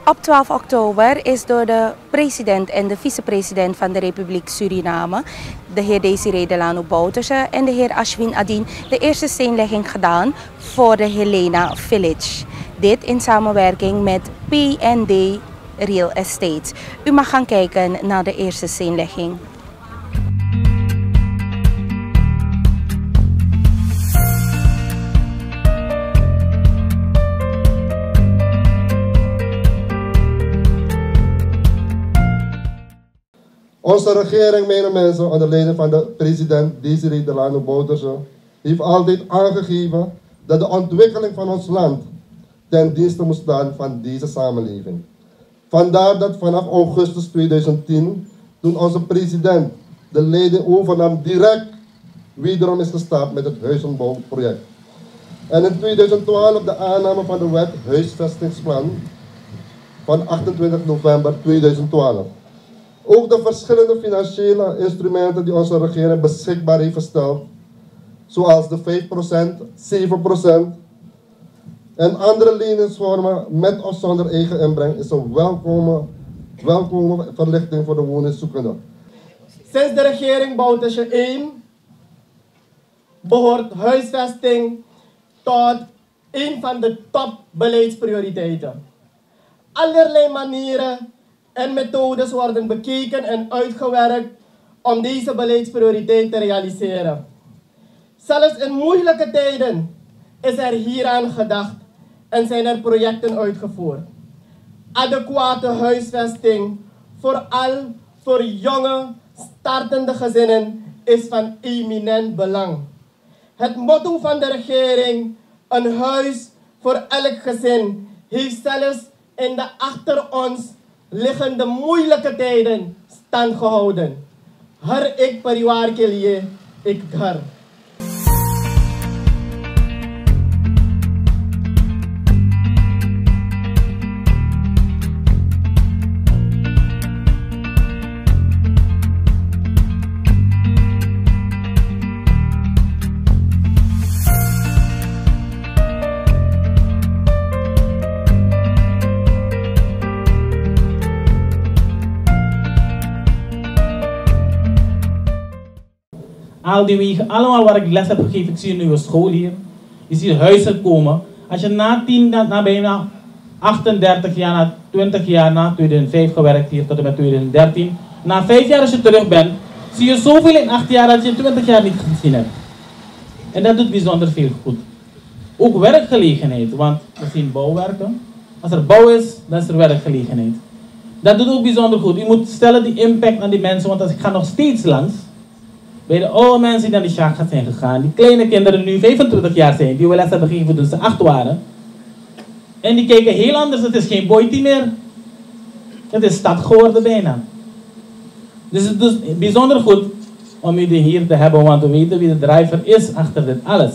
Op 12 oktober is door de president en de vicepresident van de Republiek Suriname, de heer Desiré Delano Bouterse en de heer Ashwin Adin, de eerste steenlegging gedaan voor de Helena Village. Dit in samenwerking met P&D Real Estate. U mag gaan kijken naar de eerste steenlegging. Onze regering, mijn mensen, onder leiding van de president Desiré Delano Bouterse, heeft altijd aangegeven dat de ontwikkeling van ons land ten dienste moet staan van deze samenleving. Vandaar dat vanaf augustus 2010, toen onze president de leiding overnam, direct wederom is gestart met het huizenbouwproject. En in 2012 de aanname van de wet huisvestingsplan van 28 november 2012. Ook de verschillende financiële instrumenten die onze regering beschikbaar heeft gesteld, zoals de 5%, 7% en andere leningsvormen met of zonder eigen inbreng, is een welkome verlichting voor de woningzoekenden. Sinds de regering Bouterse 1 behoort huisvesting tot een van de topbeleidsprioriteiten. Allerlei manieren en methodes worden bekeken en uitgewerkt om deze beleidsprioriteit te realiseren. Zelfs in moeilijke tijden is er hieraan gedacht en zijn er projecten uitgevoerd. Adequate huisvesting, vooral voor jonge, startende gezinnen, is van eminent belang. Het motto van de regering, een huis voor elk gezin, heeft zelfs in de achter ons liggende moeilijke tijden stand gehouden. Har ek परिवार के लिए एक घर. Al die wegen, allemaal waar ik les heb gegeven, ik zie een nieuwe school hier. Je ziet huizen komen. Als je na bijna 38 jaar, na 20 jaar, na 2005 gewerkt hier tot en met 2013. Na 5 jaar als je terug bent, zie je zoveel in 8 jaar dat je in 20 jaar niet gezien hebt. En dat doet bijzonder veel goed. Ook werkgelegenheid, want we zien bouwwerken. Als er bouw is, dan is er werkgelegenheid. Dat doet ook bijzonder goed. Je moet stellen die impact aan die mensen, want als ik ga nog steeds langs. Bij de oude mensen die naar de Sjaak zijn gegaan, die kleine kinderen nu 25 jaar zijn, die we les hebben gegeven toen ze 8 waren. En die kijken heel anders, het is geen boytie meer. Het is stad geworden bijna. Dus het is bijzonder goed om jullie hier te hebben, want we weten wie de driver is achter dit alles.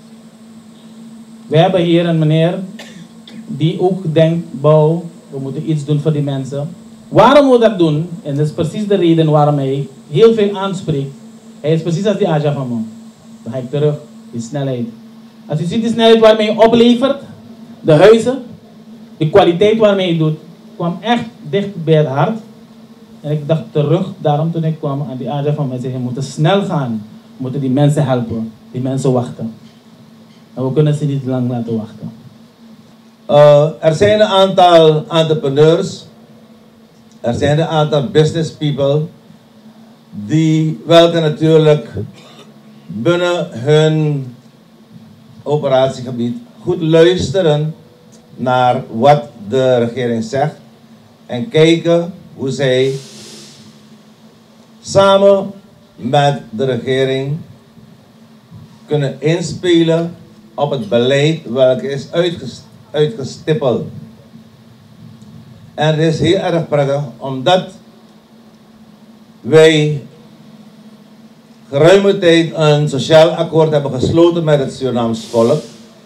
We hebben hier een meneer die ook denkt, bouw, we moeten iets doen voor die mensen. Waarom we dat doen, en dat is precies de reden waarom hij heel veel aanspreekt. Hij is precies als die Aja van me. Dan ga ik terug, die snelheid. Als je ziet die snelheid waarmee je oplevert, de huizen, de kwaliteit waarmee je doet, kwam echt dicht bij het hart. En ik dacht terug, daarom toen ik kwam aan die Aja van mij, zei, we moeten snel gaan. We moeten die mensen helpen, die mensen wachten. En we kunnen ze niet lang laten wachten. Er zijn een aantal entrepreneurs, er zijn een aantal business people, welke natuurlijk binnen hun operatiegebied goed luisteren naar wat de regering zegt en kijken hoe zij samen met de regering kunnen inspelen op het beleid welke is uitgestippeld. En het is heel erg prettig omdat wij geruime tijd een sociaal akkoord hebben gesloten met het Surinaams volk.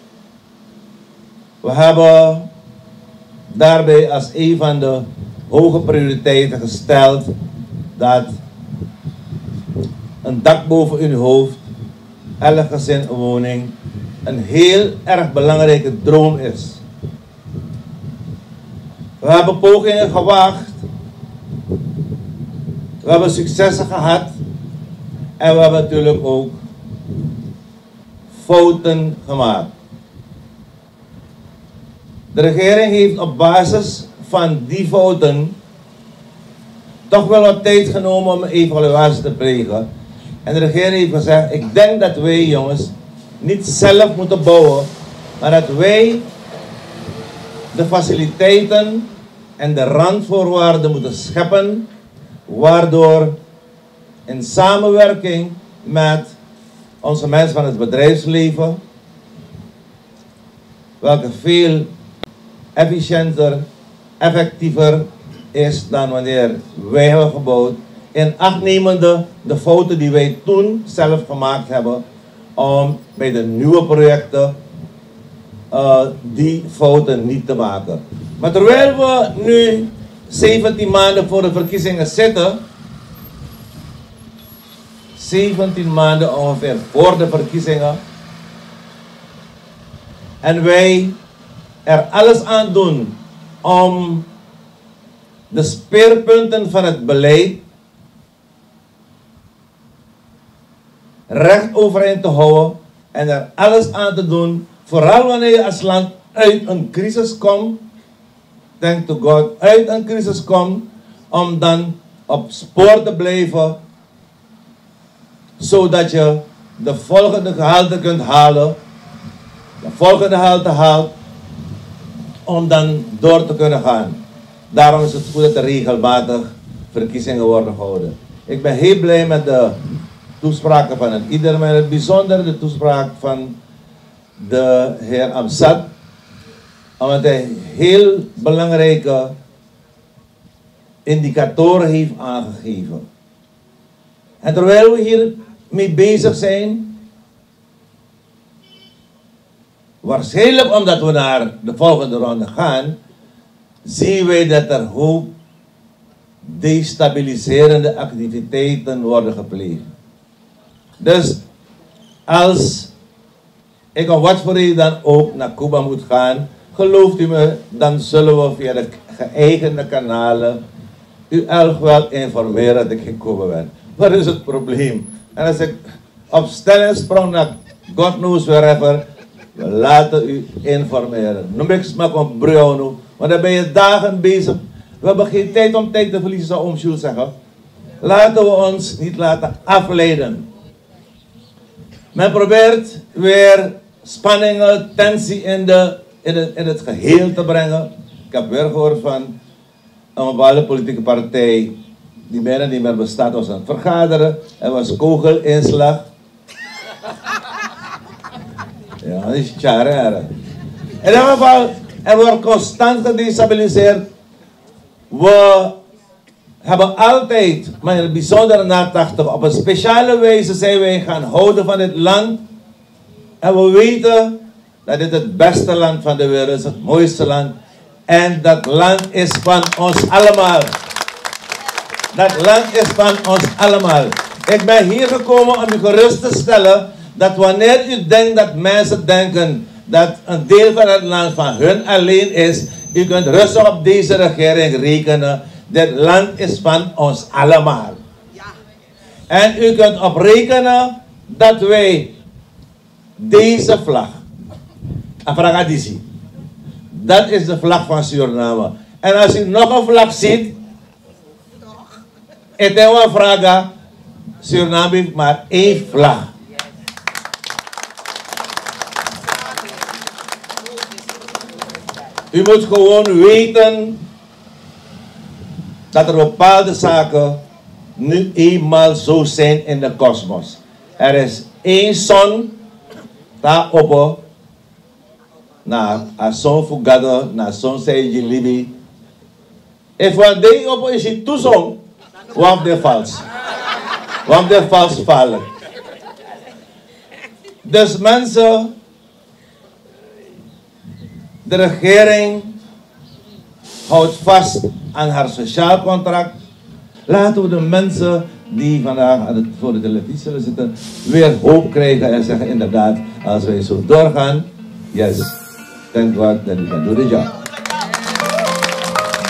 We hebben daarbij als een van de hoge prioriteiten gesteld dat een dak boven uw hoofd, elk gezin een woning, een heel erg belangrijke droom is. We hebben pogingen gewaagd. We hebben successen gehad. En we hebben natuurlijk ook fouten gemaakt. De regering heeft op basis van die fouten toch wel wat tijd genomen om een evaluatie te plegen. En de regering heeft gezegd, ik denk dat wij jongens niet zelf moeten bouwen, maar dat wij de faciliteiten en de randvoorwaarden moeten scheppen, waardoor in samenwerking met onze mensen van het bedrijfsleven, welke veel efficiënter, effectiever is dan wanneer wij hebben gebouwd, in acht nemende de fouten die wij toen zelf gemaakt hebben, om bij de nieuwe projecten die fouten niet te maken. Maar terwijl we nu 17 maanden voor de verkiezingen zitten, 17 maanden ongeveer voor de verkiezingen, en wij er alles aan doen om de speerpunten van het beleid recht overeind te houden en er alles aan te doen, vooral wanneer je als land uit een crisis komt, thank to God, uit een crisis komt, om dan op spoor te blijven, zodat je de volgende gehalte kunt halen, de volgende gehalte haalt, om dan door te kunnen gaan. Daarom is het goed dat er regelmatig verkiezingen worden gehouden. Ik ben heel blij met de toespraken van ieder, maar in het bijzonder de toespraak van de heer Amsat, omdat hij heel belangrijke indicatoren heeft aangegeven. En terwijl we hier mee bezig zijn, waarschijnlijk omdat we naar de volgende ronde gaan, zien wij dat er hoop destabiliserende activiteiten worden gepleegd. Dus als ik om wat voor reden dan ook naar Cuba moet gaan, gelooft u me, dan zullen we via de geëigende kanalen u elk wel informeren dat ik in Cuba ben. Wat is het probleem? En als ik op stelling sprong naar God knows wherever, we laten u informeren. Noem ik smak op Bruno, want dan ben je dagen bezig. We hebben geen tijd om tijd te verliezen, zou oom Jules zeggen. Laten we ons niet laten afleiden. Men probeert weer spanningen, tensie in het geheel te brengen. Ik heb weer gehoord van een bepaalde politieke partij die bijna niet meer bestaat, was aan het vergaderen. Er was kogelinslag. Ja, dat is tjare. In ieder geval, er wordt constant gedestabiliseerd. We hebben altijd, maar in het bijzonder nachtachtig, op een speciale wijze zijn wij gaan houden van dit land. En we weten dat dit het beste land van de wereld is, het mooiste land. En dat land is van ons allemaal. Dat land is van ons allemaal. Ik ben hier gekomen om u gerust te stellen dat wanneer u denkt dat mensen denken dat een deel van het land van hun alleen is, u kunt rustig op deze regering rekenen. Dit land is van ons allemaal. En u kunt op rekenen dat wij deze vlag, Afragadisi, dat is de vlag van Suriname. En als u nog een vlag ziet, Etewa Fraga, Suriname heeft maar één vlag. U moet gewoon weten dat er bepaalde zaken nu eenmaal zo zijn in de kosmos. Er is één zon, daar open, na a zon fugado, na zon sei libi. If one day open is het toezon, want de vals. Want de vals vallen. Dus mensen, de regering houdt vast aan haar sociaal contract. Laten we de mensen die vandaag voor de televisie zullen zitten weer hoop krijgen en zeggen inderdaad, als wij zo doorgaan, yes, thank God that we can do the job.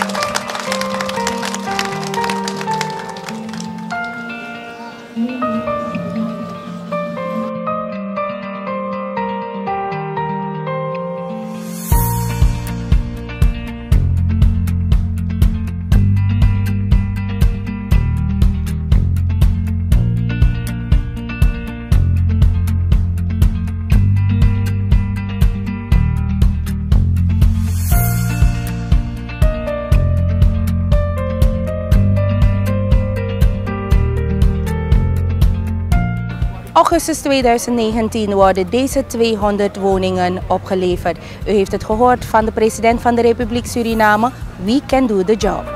augustus 2019 worden deze 200 woningen opgeleverd. U heeft het gehoord van de president van de Republiek Suriname. We can do the job.